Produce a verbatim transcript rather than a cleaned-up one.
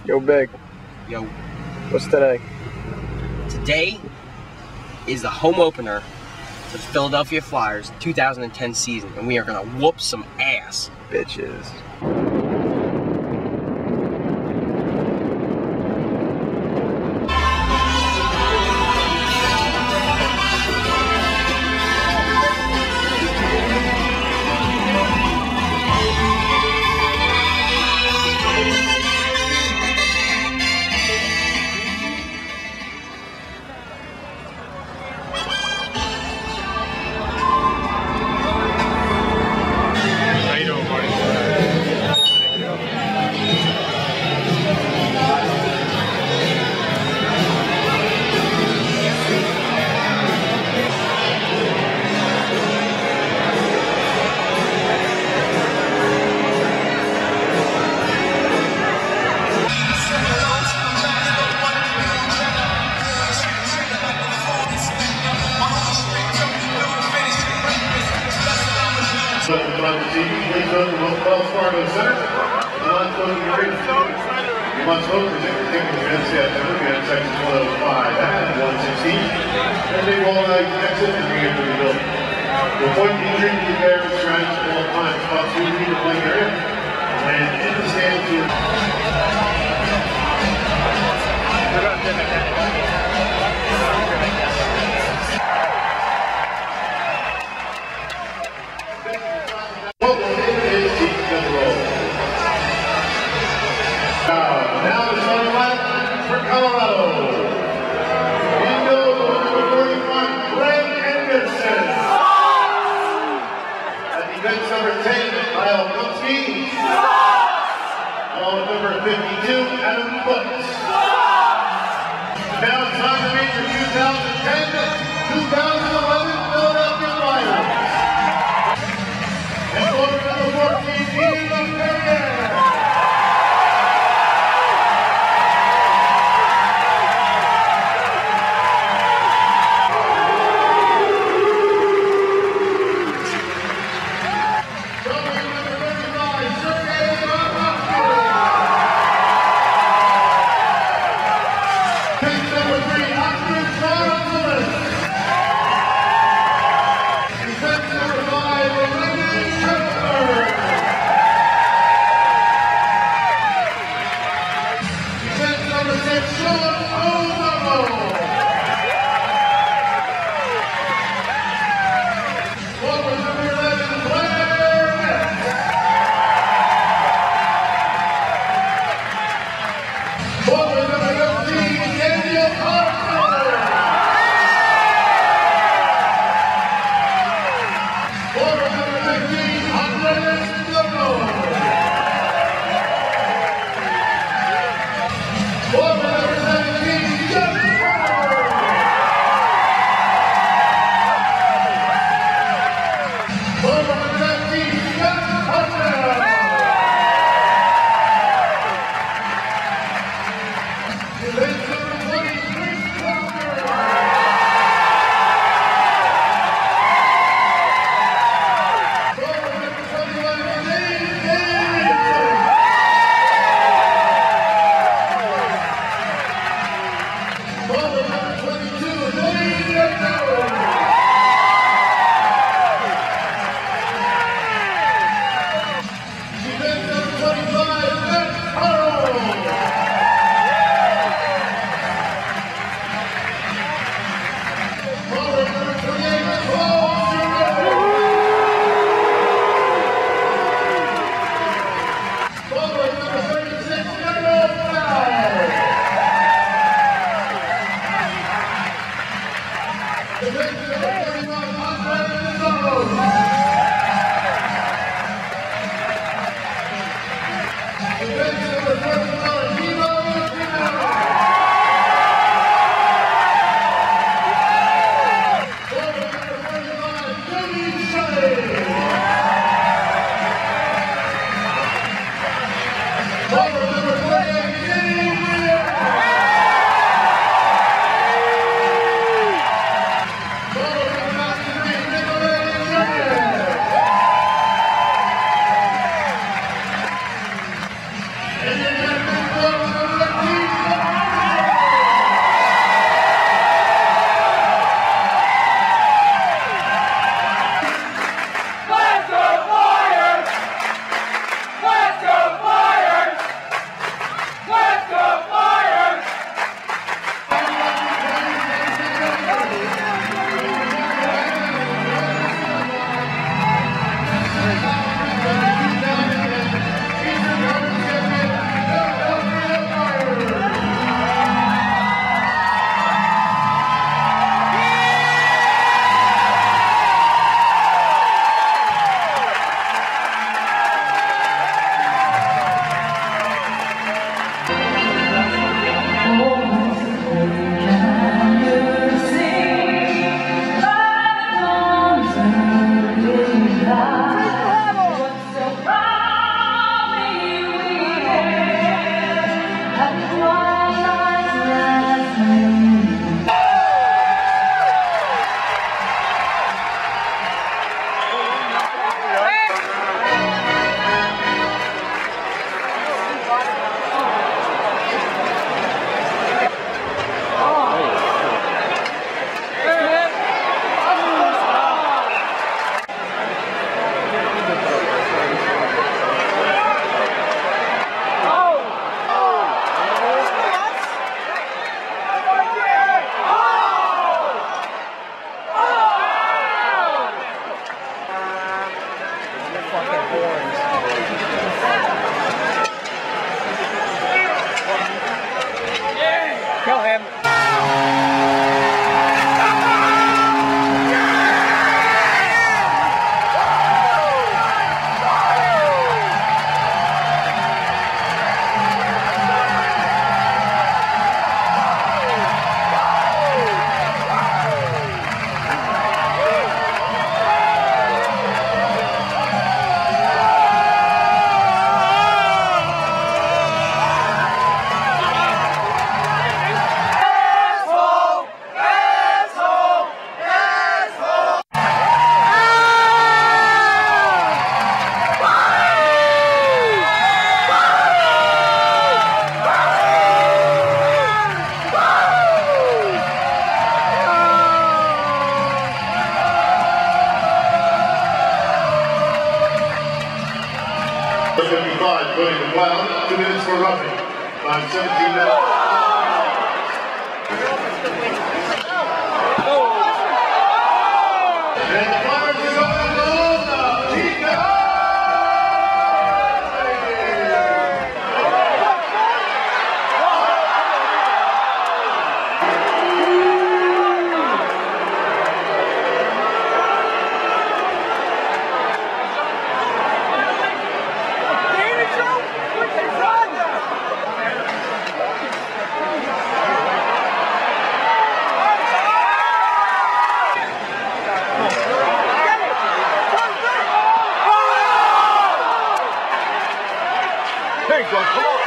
Yo, Big. Yo. What's today? Today is the home opener for the Philadelphia Flyers two thousand ten season, and we are gonna whoop some ass. Bitches. From the T V, please go to Wells Fargo Center. You must vote for your You must vote for ticket ticket events at Evergreen section one oh five and one sixteen. And they will exit and re-enter the building. The point entry to the bear is surrounded by all times, about two feet of playing area. And in the stands here. Now the starting lineup for Colorado. Bingo number forty-one, Greg Anderson. At defense number ten, Kyle Kumpsky. Ball number fifty-two, Adam Foots. Now it's time to meet your two thousand ten two thousand eleven Philadelphia Flyers. And over number fourteen, Ian Perrier. fucking horns. Kill him. fifty-five, going to Wild, two minutes for roughing. five seventeen minutes. And the Flyers are going home now. Chica! There you go, come on.